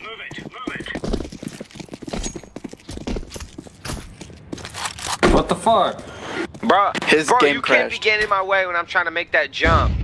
What the fuck? Bro, His bro, game you crashed. can't be getting in my way when I'm trying to make that jump.